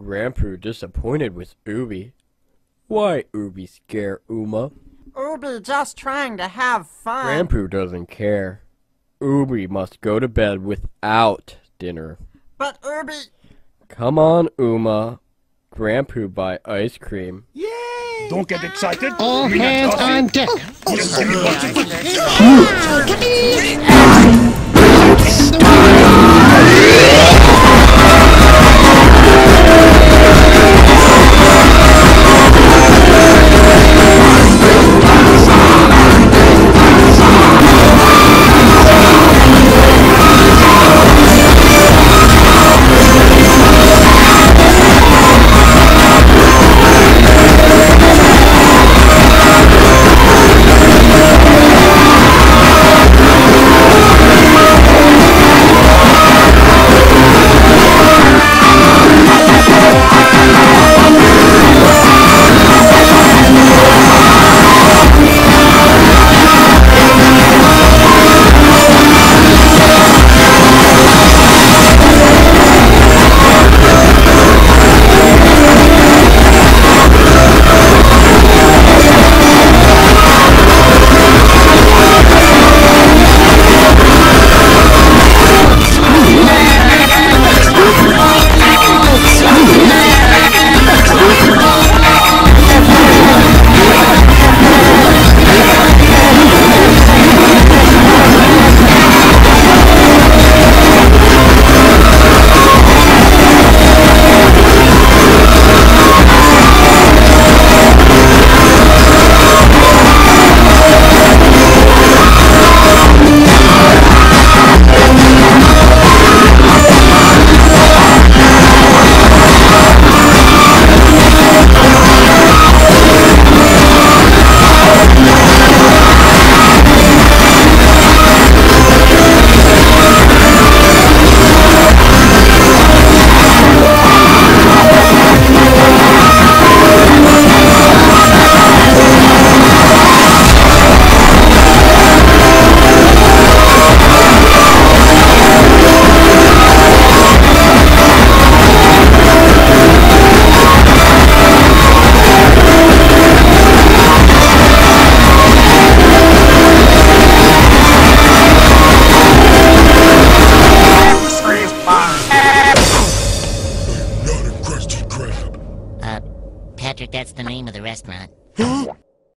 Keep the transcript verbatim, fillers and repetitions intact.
Grandpa disappointed with Ubi. Why Ubi scare Uma? Ubi just trying to have fun. Grandpa doesn't care. Ubi must go to bed without dinner. But Ubi... Come on, Uma. Grandpa buy ice cream. Yay! Don't get excited. All hands on deck. Just give me one second. Stop!